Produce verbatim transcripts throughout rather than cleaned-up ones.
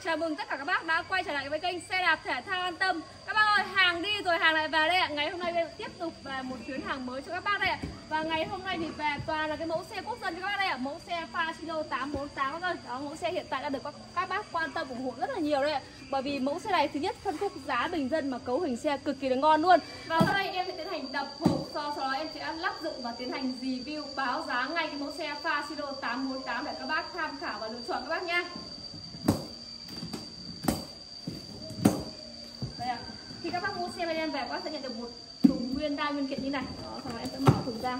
Chào mừng tất cả các bác đã quay trở lại với kênh Xe Đạp Thể Thao An Tâm. Các bác ơi, hàng đi rồi hàng lại về đây ạ. Ngày hôm nay bên tiếp tục về một chuyến hàng mới cho các bác đây ạ. Và ngày hôm nay thì về toàn là cái mẫu xe quốc dân cho các bác đây ạ. Mẫu xe Facilo tám bốn tám thôi. Đó, mẫu xe hiện tại đã được các bác quan tâm ủng hộ rất là nhiều đây ạ. Bởi vì mẫu xe này thứ nhất phân khúc giá bình dân mà cấu hình xe cực kỳ là ngon luôn. Và sau đây em sẽ tiến hành đập hộp, sau đó em sẽ lắp dựng và tiến hành review báo giá ngay cái mẫu xe Facilo tám bốn tám để các bác tham khảo và lựa chọn các bác nhá. Khi các bác mua xe bên em về, các bác sẽ nhận được một thùng nguyên đai nguyên kiện như này. Đó, sau đó em sẽ mở thùng ra.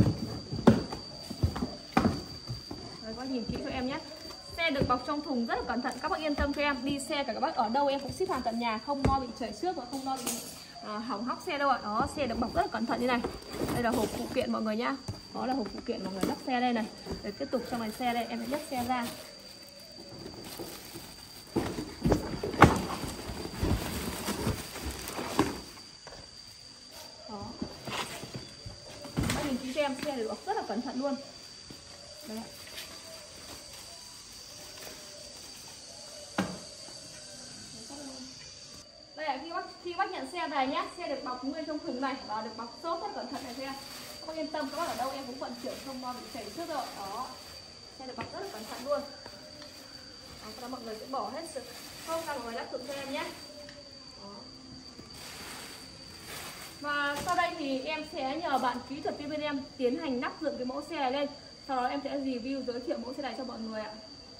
Rồi, các bác nhìn kỹ cho em nhé. Xe được bọc trong thùng rất là cẩn thận, các bác yên tâm cho em. Đi xe cả các bác ở đâu em cũng ship hàng tận nhà, không lo bị chảy xước và không lo bị à, hỏng hóc xe đâu ạ. Đó, xe được bọc rất là cẩn thận như này. Đây là hộp phụ kiện mọi người nhá. Đó là hộp phụ kiện mọi người lắp xe đây này. Để tiếp tục trong này xe đây, em sẽ nhấc xe ra. Em xe được rất là cẩn thận luôn. Đây ạ. Đây ạ, khi bác khi bác nhận xe về nhé, xe được bọc nguyên trong thùng này và được bọc xốp rất cẩn thận này xe. Các bác yên tâm, các bác ở đâu em cũng vận chuyển không lo bị chảy xước rồi. Đó, xe được bọc rất là cẩn thận luôn. Đó, sau đó mọi người sẽ bỏ hết sự không ra mọi người lắp dựng cho em nhé. Đó. Và sau đây thì em sẽ nhờ bạn kỹ thuật viên bên em tiến hành lắp dựng cái mẫu xe này lên. Sau đó em sẽ review giới thiệu mẫu xe này cho mọi người ạ.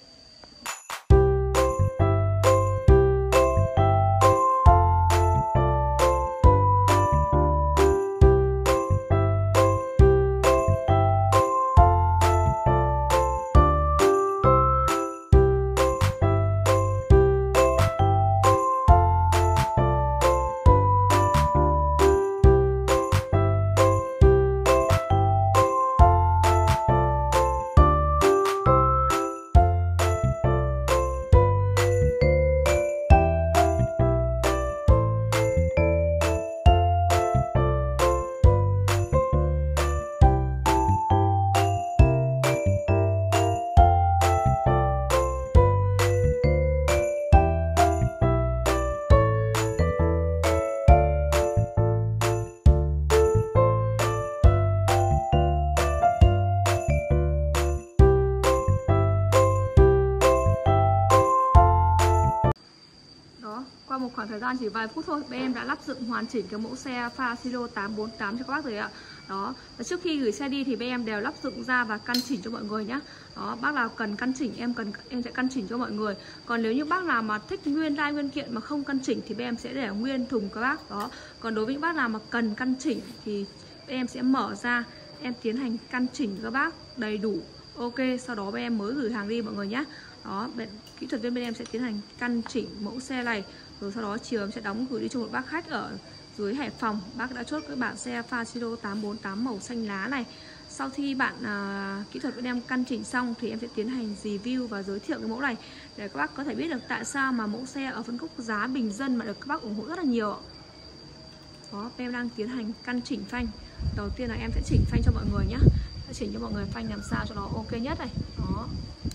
Qua một khoảng thời gian chỉ vài phút thôi, bên em đã lắp dựng hoàn chỉnh cái mẫu xe Facilo tám bốn tám cho các bác rồi ạ. Đó, và trước khi gửi xe đi thì bên em đều lắp dựng ra và căn chỉnh cho mọi người nhé. Đó, bác nào cần căn chỉnh em cần em sẽ căn chỉnh cho mọi người. Còn nếu như bác nào mà thích nguyên đai nguyên kiện mà không căn chỉnh thì bên em sẽ để nguyên thùng các bác. Đó, còn đối với những bác nào mà cần căn chỉnh thì bên em sẽ mở ra, em tiến hành căn chỉnh các bác đầy đủ. Ok, sau đó bên em mới gửi hàng đi mọi người nhé. Đó, bên, kỹ thuật viên bên em sẽ tiến hành căn chỉnh mẫu xe này. Rồi sau đó chiều em sẽ đóng gửi đi cho một bác khách ở dưới Hải Phòng. Bác đã chốt cái bản xe Facilo tám bốn tám màu xanh lá này. Sau khi bạn à, kỹ thuật bên em căn chỉnh xong thì em sẽ tiến hành review và giới thiệu cái mẫu này để các bác có thể biết được tại sao mà mẫu xe ở phân khúc giá bình dân mà được các bác ủng hộ rất là nhiều. Đó, em đang tiến hành căn chỉnh phanh. Đầu tiên là em sẽ chỉnh phanh cho mọi người nhé. Sẽ chỉnh cho mọi người phanh làm sao cho nó ok nhất này. Đó,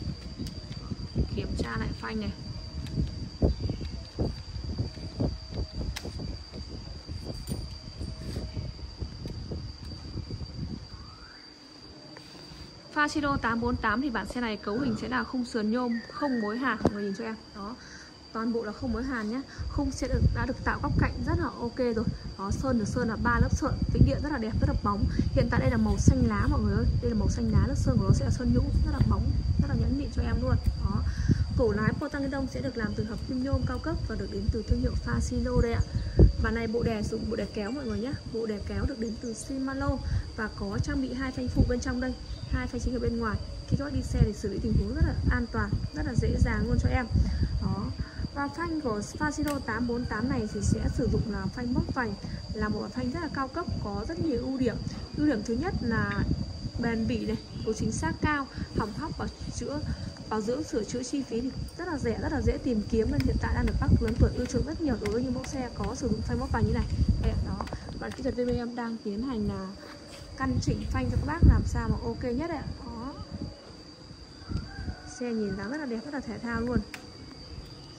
kiểm tra lại phanh này. Facilo tám bốn tám thì bản xe này cấu hình sẽ là khung sườn nhôm, không mối hàn, mọi người nhìn cho em. Đó, toàn bộ là không mối hàn nhé. Khung sẽ được, đã được tạo góc cạnh rất là ok rồi. Đó, sơn được sơn là ba lớp sơn, vĩnh điện rất là đẹp, rất là bóng. Hiện tại đây là màu xanh lá mọi người ơi, đây là màu xanh lá, lớp sơn của nó sẽ là sơn nhũ, rất là bóng, rất là nhẵn mịn cho em luôn. Đó, cổ lái Potang sẽ được làm từ hợp kim nhôm cao cấp và được đến từ thương hiệu Facilo đây ạ. Bản này bộ đè dùng bộ đè kéo mọi người nhé. Bộ đè kéo được đến từ Shimano và có trang bị hai phanh phụ bên trong đây, hai phanh chính ở bên ngoài. Khi các bác đi xe thì xử lý tình huống rất là an toàn, rất là dễ dàng luôn cho em. Đó. Và phanh của Facilo tám bốn tám này thì sẽ sử dụng là phanh móc vành, là một bản phanh rất là cao cấp, có rất nhiều ưu điểm. Ưu điểm thứ nhất là bền bỉ này, độ chính xác cao, hỏng hóc và chữa bảo dưỡng sửa chữa chi phí thì rất là rẻ, rất là dễ tìm kiếm, nên hiện tại đang được bác lớn tuổi ưa chuộng rất nhiều đối với những mẫu xe có sử dụng phanh móc vành như này. Đây, đó, bạn kỹ thuật viên bên em đang tiến hành là căn chỉnh phanh cho các bác làm sao mà ok nhất ạ. Đó, xe nhìn dáng rất là đẹp, rất là thể thao luôn.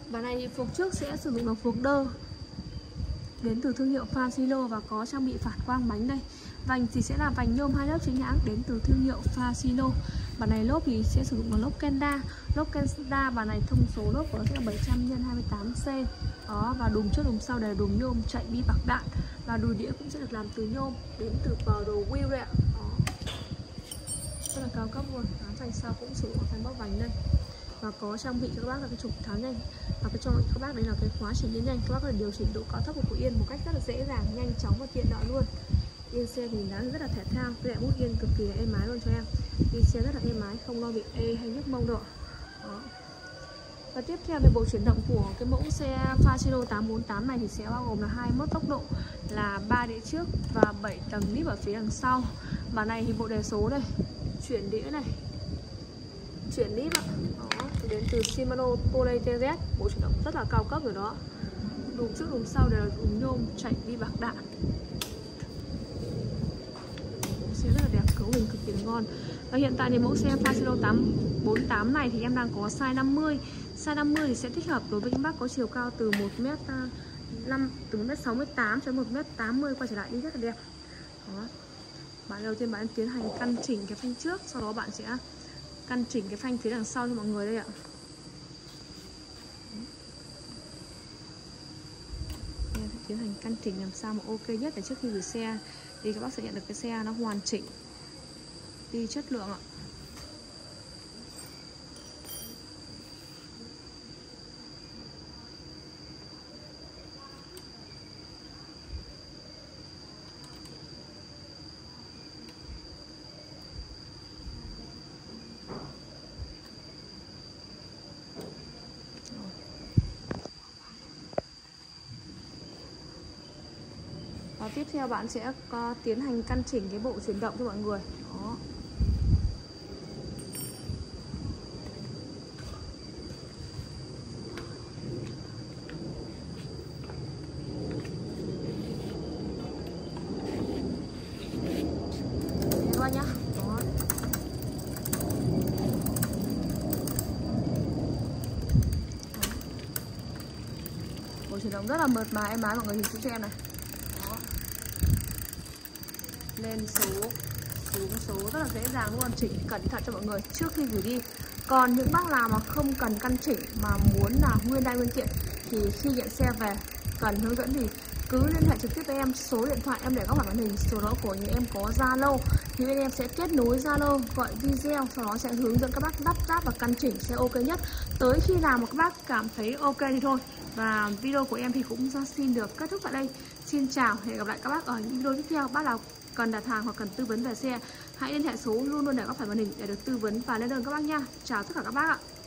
Bản này thì phuộc trước sẽ sử dụng là phuộc đơ đến từ thương hiệu Fasilo và có trang bị phản quang bánh đây. Vành thì sẽ là vành nhôm hai lớp chính hãng đến từ thương hiệu Fasilo. Bản này lốp thì sẽ sử dụng là lốp Kenda. Lốp Kenda bản này thông số lốp của nó sẽ là bảy trăm nhân hai mươi tám C. Đó, và đùm trước đùm sau đều là đùm nhôm chạy bi bạc đạn. Và đùi đĩa cũng sẽ được làm từ nhôm đến từ Pro Wheel đây ạ. Đó, rất là cao cấp luôn. Ám vành sau cũng sử dụng phanh bóc vành đây. Và có trang bị cho các bác là cái trục tháo nhanh. Và cái cho các bác đấy là cái khóa chỉnh điện nhanh. Các bác có thể điều chỉnh độ cao thấp của Phú Yên một cách rất là dễ dàng, nhanh chóng và tiện lợi luôn. Yên xe thì đã rất là thể thao, cái lại mút yên cực kỳ là êm ái luôn cho em. Yên xe rất là êm ái, không lo bị ê hay nhức mông đâu. Đó. Và tiếp theo về bộ chuyển động của cái mẫu xe Fasilo tám bốn tám này thì sẽ bao gồm là hai mốt tốc độ là ba đĩa trước và bảy tầng níp ở phía đằng sau. Bản này thì bộ đề số này, chuyển đĩa này, chuyển níp ạ. Đó, đến từ Shimano Poly tê zét, bộ chuyển động rất là cao cấp rồi đó. Đùm trước đùm sau đều là đùm nhôm chạy vi bạc đạn. Xe rất là đẹp, cấu hình cực kỳ ngon. Và hiện tại thì mẫu xe Fasilo tám bốn tám này thì em đang có size năm mươi. Size năm mươi thì sẽ thích hợp đối với những bác có chiều cao từ một mét năm, từ một mét sáu mươi tám cho một mét tám mươi quay trở lại đi rất là đẹp. Đó. Bạn đầu tiên bạn tiến hành căn chỉnh cái phanh trước, sau đó bạn sẽ căn chỉnh cái phanh phía đằng sau cho mọi người đây ạ. Tiến hành căn chỉnh làm sao mà ok nhất để trước khi gửi xe thì các bác sẽ nhận được cái xe nó hoàn chỉnh, đi chất lượng ạ. Và tiếp theo bạn sẽ có tiến hành căn chỉnh cái bộ chuyển động cho mọi người. Đó. Đây các bác nhá. Đó. Bộ chuyển động rất là mượt mà em ái, mọi người nhìn xuống cho em này. Lên số, xuống số rất là dễ dàng luôn, chỉnh cẩn thận cho mọi người trước khi gửi đi. Còn những bác nào mà không cần căn chỉnh mà muốn là nguyên đai nguyên kiện thì khi nhận xe về cần hướng dẫn thì cứ liên hệ trực tiếp với em. Số điện thoại em để góc màn hình, số đó của nhà em có Zalo thì bên em sẽ kết nối Zalo gọi video, sau đó sẽ hướng dẫn các bác lắp ráp và căn chỉnh sẽ ok nhất. Tới khi nào mà các bác cảm thấy ok thì thôi. Và video của em thì cũng xin được kết thúc tại đây. Xin chào, hẹn gặp lại các bác ở những video tiếp theo. Bác nào cần đặt hàng hoặc cần tư vấn về xe hãy liên hệ số luôn luôn để góc phải màn hình để được tư vấn và lên đơn các bác nha. Chào tất cả các bác ạ.